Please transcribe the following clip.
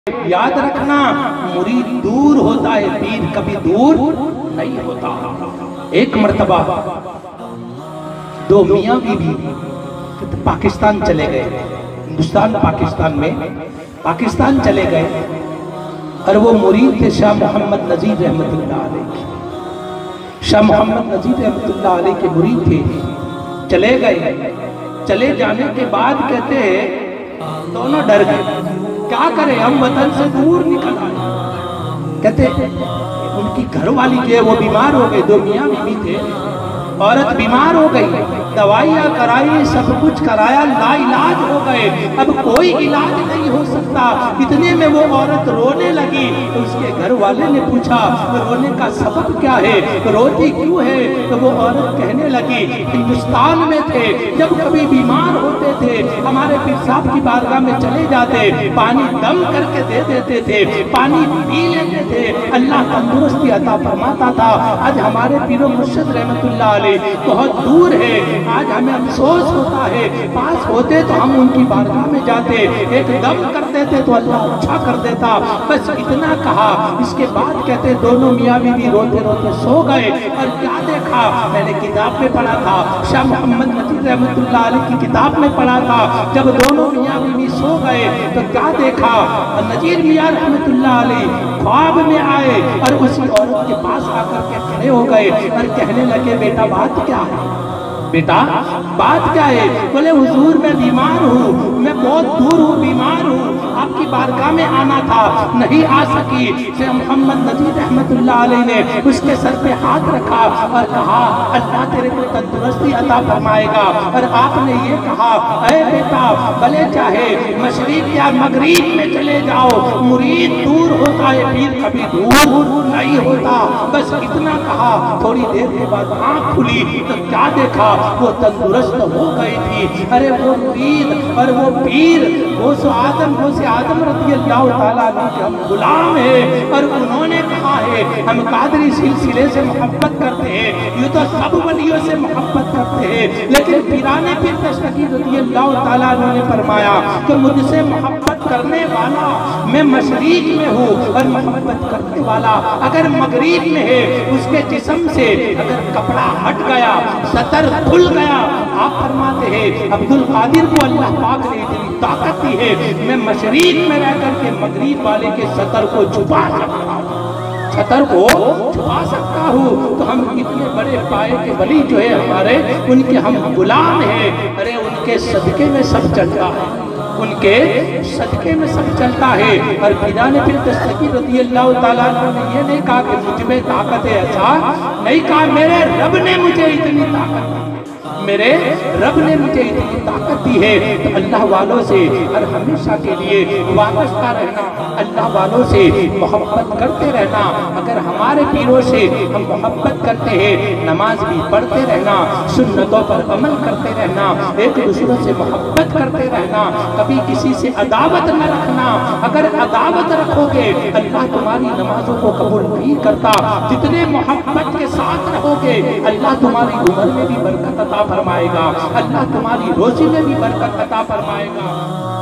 یاد رکھنا مرید دور ہوتا ہے، پیر کبھی دور نہیں ہوتا۔ ایک مرتبہ دو میاں بیوی پاکستان چلے گئے، ہندوستان پاکستان چلے گئے، اور وہ مرید تھے شاہ محمد نذیر رحمت اللہ علیہ۔ شاہ محمد نذیر رحمت اللہ علیہ کے مرید تھے، چلے گئے، چلے جانے کے بعد کہتے ہیں دونوں ڈر گئے، کیا کریں ہم وطن سے دور نکل آئے۔ کہتے ان کی گھر والی جو ہے وہ بیمار ہو گئے، دو میاں بیوی تھے، عورت بیمار ہو گئی، دوائیاں کرائی، سب کچھ کرایا، لا علاج ہو گئے، اب کوئی علاج نہیں ہو سکتا۔ اتنے میں وہ عورت رونے لگی، تو اس کے گھر والے نے پوچھا رونے کا سبب کیا ہے، روتی کیوں ہے؟ تو وہ عورت کہنے لگی ہندوستان میں تھے، جب کبھی بیمار ہوتے تھے ہمارے پیر صاحب کی بارگاہ میں چلے جاتے، پانی دم کر کے دے دیتے تھے، پانی پی لیتے تھے، اللہ تندرستی عطا فرماتا تھا۔ آج ہمارے پیر و مرشد رحمت اللہ علیہ بہت دور ہے، آج ہمیں افسوس ہوتا ہے، پاس ہوتے تو ہم ان کی بارگاہ میں جاتے، ایک دم کر دیتے تو اللہ اچھا کر دیتا۔ بس اتنا کہا، اس کے بعد کہتے دونوں میاں بیوی روتے روتے سو گئے، اور کیا دیکھا؟ میں نے کتاب میں پڑھا تھا، شاہ محمد نذیر رحمت اللہ علیہ کی کتاب میں پڑھا تھا، جب دونوں میاں بیوی سو گئے تو کیا دیکھا؟ نذیر میاں رحمت اللہ علیہ خواب میں آئے اور اسی عورت کے پاس آ کر کے کھڑے ہو گئے اور کہنے لگے بیٹا بات کیا ہے؟ بیٹا بات کیا ہے؟ بولے حضور میں بیمار ہوں، میں بہت دور ہوں، بیمار ہوں، آپ کی بارگاہ میں آنا تھا، نہیں آ سکی۔ شیخ محمد نذیر رحمت اللہ علیہ نے اس کے سر پہ ہاتھ رکھا اور کہا اللہ تیرے کو تندرستی عطا فرمائے گا، اور آپ نے یہ کہا اے بیٹا بھلے چاہے مشرق یا مغرب میں چلے جاؤ، مرید دور ہوتا ہے، پیر کبھی دور نہیں ہوتا۔ بس اتنا کہا، تھوڑی دیر کے بعد آنکھ کھلی تو کیا دیکھا؟ وہ تندرست ہو گئی تھی۔ ارے وہ مرید اور وہ پیر غوث آدم رضی اللہ تعالیٰ عنہ کے ہم غلام ہیں، اور انہوں نے کہا ہے ہم قادری سلسلے سے محبت کرتے ہیں، یہ تو سب ولیوں سے محبت کرتے ہیں، لیکن پیران پیر دستگیر رضی اللہ تعالیٰ عنہ نے فرمایا کہ مجھ سے محبت کرنے والا میں مشرق میں ہوں، اور محبت کرنے والا اگر مغرب میں ہے اس کے جسم سے اگر کپڑا ہٹ گیا، سطر کھل گیا، آپ فرماتے ہیں عبدالقادر کو اللہ پاک نے اتنی طاقت دی ہے، میں مشرق میں رہ کر کے مغرب والے کے سطر کو چھپا سکتا ہوں، سطر کو چھپا سکتا ہوں۔ تو ہم اتنے بڑے پائے کے ولی جو ہے ہمارے، ان کے ہم غلام ہیں، ارے ان کے صدقے میں سب چلتا ہے، ان کے صدقے میں سب چلتا ہے۔ اور پیران پیر دستگیر رضی اللہ تعالیٰ عنہ نے یہ نہیں کہا کہ مجھ میں طاقت ہے، اچھا نہیں کہا میرے رب نے مجھے اتنی طاقت دی، میرے رب نے مجھے اتنی طاقت دی ہے۔ تو اللہ والوں سے اور ہمیشہ کے لیے وابستہ رہنا، اللہ والوں سے محبت کرتے رہنا۔ اگر ہمارے پیروں سے ہم محبت کرتے ہیں، نماز بھی پڑھتے رہنا، سنتوں پر عمل کرتے رہنا، ایک دوسروں سے محبت کرتے رہنا، کبھی کسی سے عداوت نہ رکھنا۔ اگر عداوت رکھو گے اللہ تمہاری نمازوں کو قبول نہیں کرتا، جتنے محبت کے ساتھ رہو گے اللہ تمہاری عمر میں بھی برکت عطا فرمائے گا، اللہ تمہاری روزی میں بھی برکت عطا فرمائے گا۔